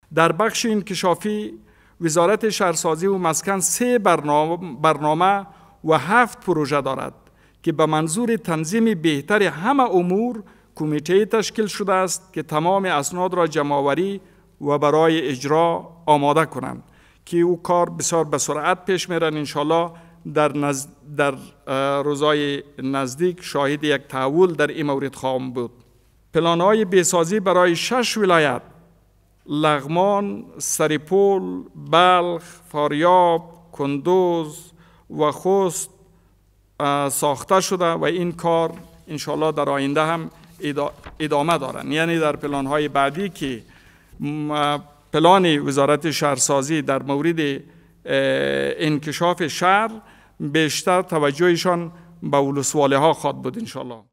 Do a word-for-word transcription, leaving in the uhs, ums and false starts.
در بخش انکشافی وزارت شهرسازی و مسکن سه برنامه, برنامه و هفت پروژه دارد که به منظور تنظیم بهتر همه امور کمیته تشکیل شده است که تمام اسناد را جمع‌آوری و برای اجرا آماده کنند که او کار بسیار به سرعت پیش میرن. انشالله در, نزد در روزهای نزدیک شاهد یک تحول در این مورد خواهم بود. پلان‌های بهسازی برای شش ولایت لغمان، سریپول، بلخ، فاریاب، کندوز و خوست ساخته شده و این کار انشالله در آینده هم ادامه دارند. یعنی در پلان‌های بعدی که پلان وزارت شهرسازی در مورد انکشاف شهر بیشتر توجهشان به ولسوالی ها خواهد بود انشالله.